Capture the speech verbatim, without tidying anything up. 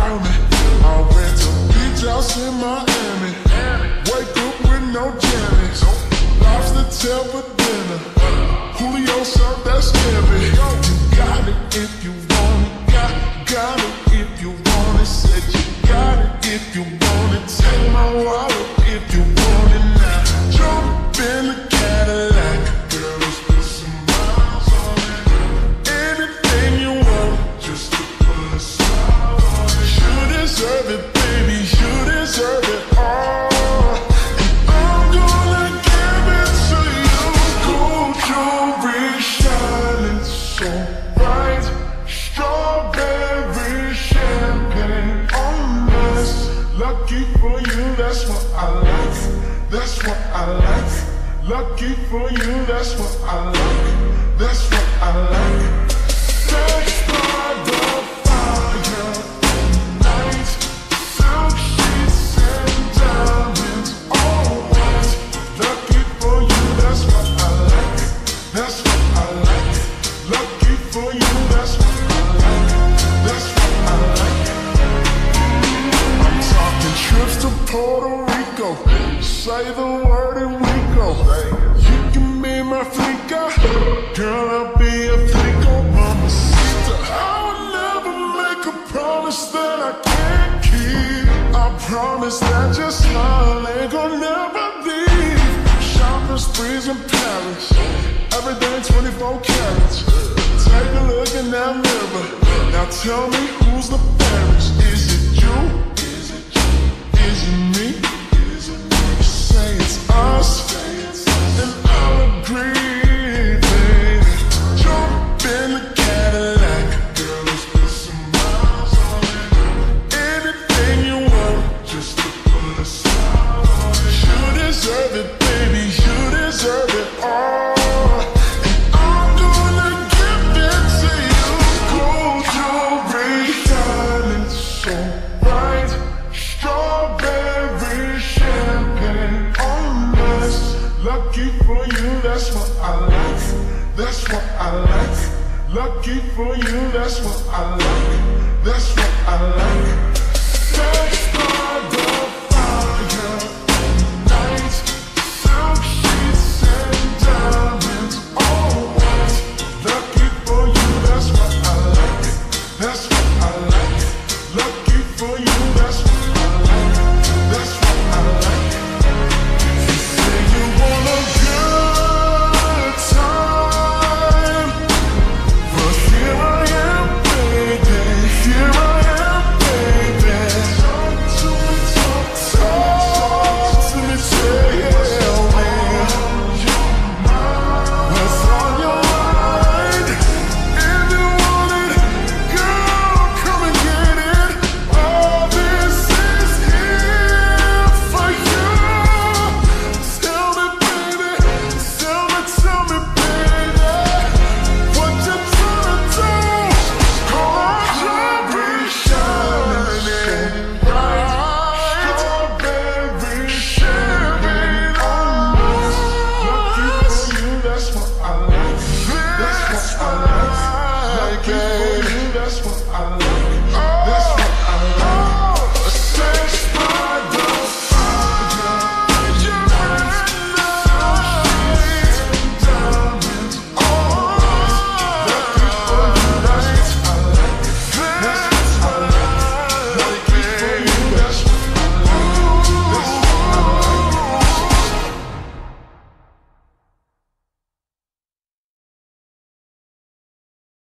me. I went to beach house in Miami. Wake up with no jammies. Lobster tail for dinner. Julio served that scampi. You got it if you want it. Got, got it if you want it. Said you got it if you want it. Take my wallet if you want it now. Jump in the Cadillac. Girl, let's put some miles on it. Anything you want, just to put a smile on it. You deserve it, baby. You deserve it all. And I'm gonna give it to you. Gold jewelry shining so bright. Strawberry champagne on us. Lucky for you, that's what I like. That's what I like. Lucky for you, that's what I like. That's what I like. Sex by the fire night. Silk sheets and diamonds, all white. Lucky for you, that's what I like. That's what I like. Lucky for you, that's what I like. That's what I like. I'm talking trips to Puerto Rico. Say the word and we go. You can be my flica. Girl, I'll be a flico, mamacita. I would never make a promise that I can't keep. I promise that your smile ain't gonna never leave. Shopping sprees in Paris. Everything twenty-four carats. Take a look in that mirror. Now tell me who's the fairest. Is it you? Is it you? Is it me? Is it me? You say it's us, and I'll agree, baby. Jump in the Cadillac. Girl, let's put some miles on it. Anything you want, just to put a smile on it. You deserve it, baby. You deserve it all. Lucky for you, that's what I like. That's what I like. Lucky for you, that's what I like. That's what I like.